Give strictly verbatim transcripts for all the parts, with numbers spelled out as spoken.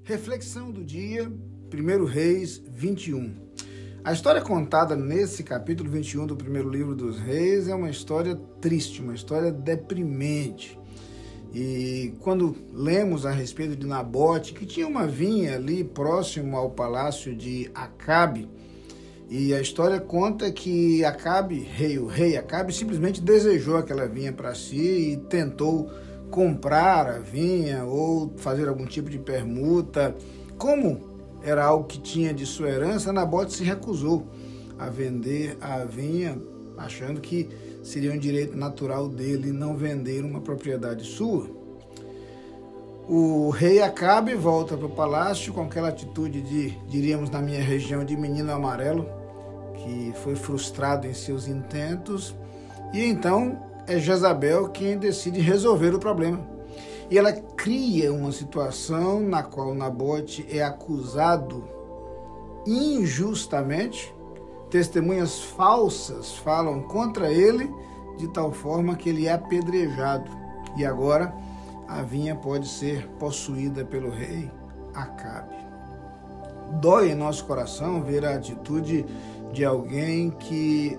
Reflexão do dia, primeiro Reis vinte e um. A história contada nesse capítulo vinte e um do primeiro livro dos Reis é uma história triste, uma história deprimente. E quando lemos a respeito de Nabote, que tinha uma vinha ali próximo ao palácio de Acabe, e a história conta que Acabe, rei, o rei Acabe, simplesmente desejou aquela vinha para si e tentou comprar a vinha ou fazer algum tipo de permuta. Como era algo que tinha de sua herança, Nabote se recusou a vender a vinha, achando que seria um direito natural dele não vender uma propriedade sua. O rei Acabe volta para o palácio com aquela atitude de, diríamos na minha região, de menino amarelo, que foi frustrado em seus intentos, e então é Jezabel quem decide resolver o problema. E ela cria uma situação na qual Nabote é acusado injustamente, testemunhas falsas falam contra ele, de tal forma que ele é apedrejado. E agora a vinha pode ser possuída pelo rei Acabe. Dói em nosso coração ver a atitude de alguém que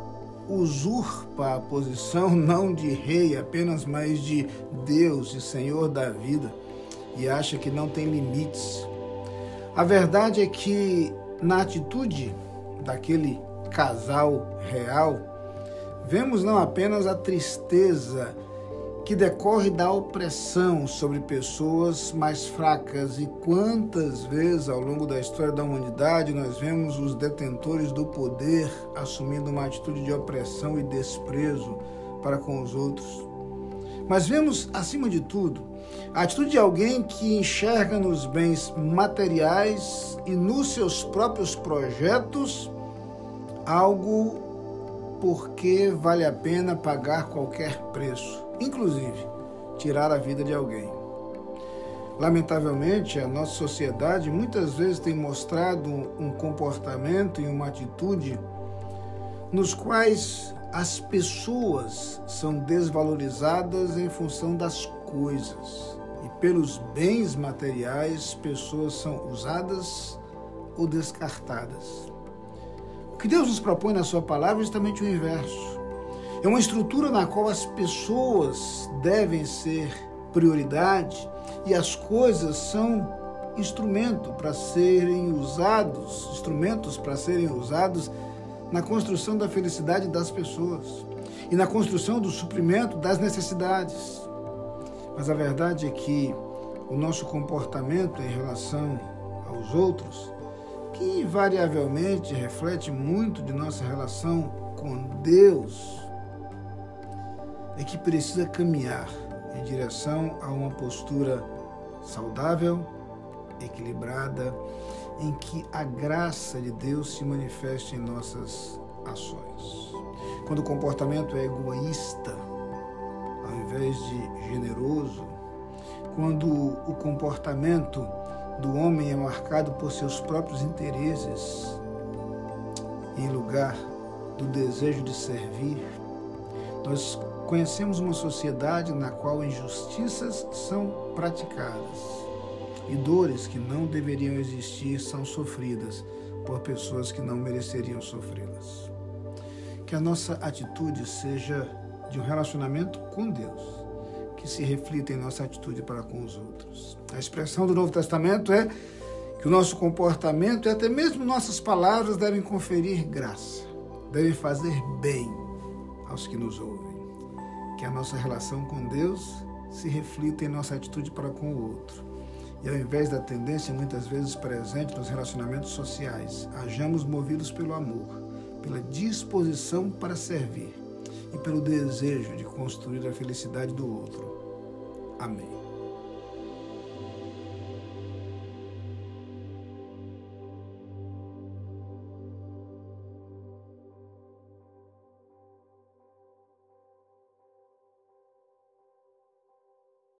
usurpa a posição não de rei apenas, mas de Deus e Senhor da vida, e acha que não tem limites. A verdade é que na atitude daquele casal real, vemos não apenas a tristeza que decorre da opressão sobre pessoas mais fracas, e quantas vezes ao longo da história da humanidade nós vemos os detentores do poder assumindo uma atitude de opressão e desprezo para com os outros. Mas vemos, acima de tudo, a atitude de alguém que enxerga nos bens materiais e nos seus próprios projetos algo porque vale a pena pagar qualquer preço, inclusive tirar a vida de alguém. Lamentavelmente, a nossa sociedade muitas vezes tem mostrado um comportamento e uma atitude nos quais as pessoas são desvalorizadas em função das coisas, e pelos bens materiais pessoas são usadas ou descartadas. O que Deus nos propõe na sua palavra é justamente o inverso. É uma estrutura na qual as pessoas devem ser prioridade e as coisas são instrumento para serem usados, instrumentos para serem usados na construção da felicidade das pessoas e na construção do suprimento das necessidades. Mas a verdade é que o nosso comportamento em relação aos outros, que invariavelmente reflete muito de nossa relação com Deus, é que precisa caminhar em direção a uma postura saudável, equilibrada, em que a graça de Deus se manifeste em nossas ações. Quando o comportamento é egoísta, ao invés de generoso, quando o comportamento do homem é marcado por seus próprios interesses, em lugar do desejo de servir, nós conhecemos uma sociedade na qual injustiças são praticadas e dores que não deveriam existir são sofridas por pessoas que não mereceriam sofrê-las. Que a nossa atitude seja de um relacionamento com Deus, que se reflita em nossa atitude para com os outros. A expressão do Novo Testamento é que o nosso comportamento e até mesmo nossas palavras devem conferir graça, devem fazer bem aos que nos ouvem. Que a nossa relação com Deus se reflita em nossa atitude para com o outro. E ao invés da tendência muitas vezes presente nos relacionamentos sociais, hajamos movidos pelo amor, pela disposição para servir e pelo desejo de construir a felicidade do outro. Amém.